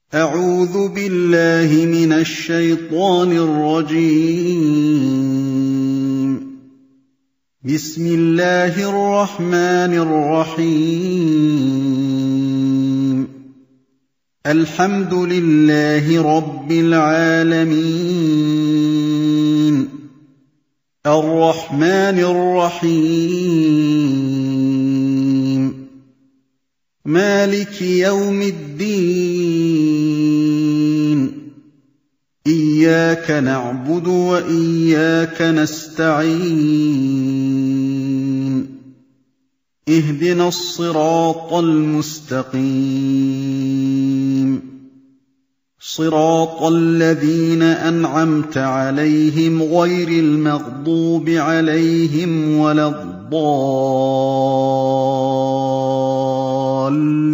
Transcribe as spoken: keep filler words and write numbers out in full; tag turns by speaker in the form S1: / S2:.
S1: أعوذ بالله من الشيطان الرجيم. بسم الله الرحمن الرحيم. الحمد لله رب العالمين. الرحمن الرحيم. مالك يوم الدين. إياك نعبد وإياك نستعين. اهدنا الصراط المستقيم. صراط الذين أنعمت عليهم غير المغضوب عليهم ولا الضالين.